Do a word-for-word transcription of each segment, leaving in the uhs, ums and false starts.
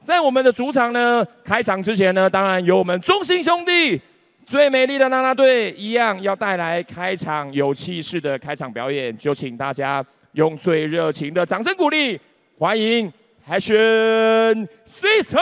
在我们的主场呢，开场之前呢，当然有我们中信兄弟最美丽的啦啦队一样要带来开场有气势的开场表演，就请大家用最热情的掌声鼓励，欢迎 Passion Sisters。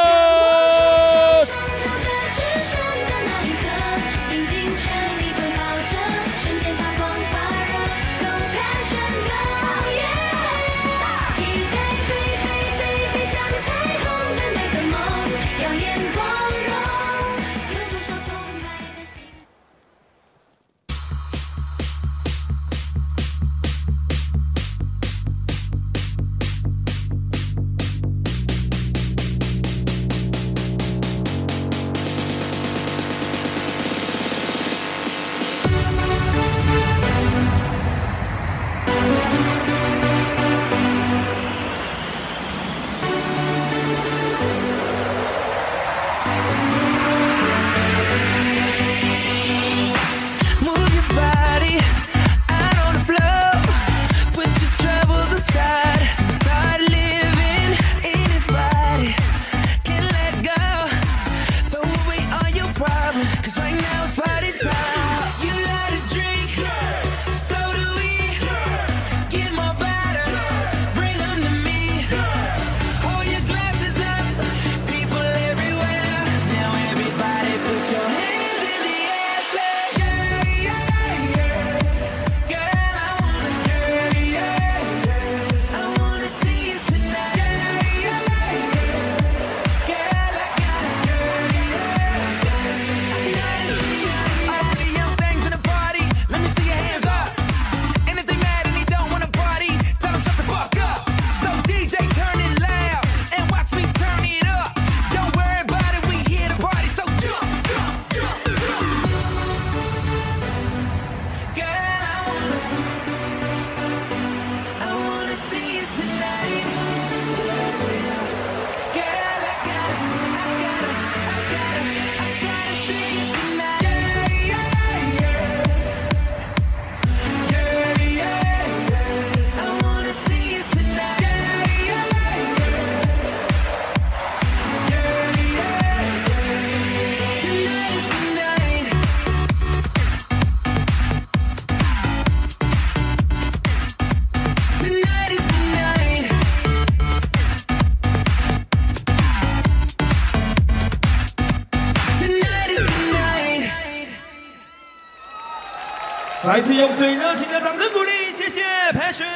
再次用最热情的掌声鼓励，谢谢 Passion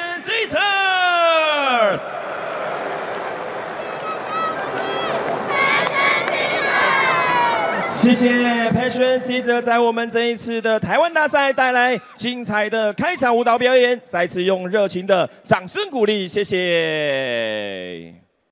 Sisters。谢谢 Passion Sisters 在我们这一次的台湾大赛带来精彩的开场舞蹈表演，再次用热情的掌声鼓励，谢谢。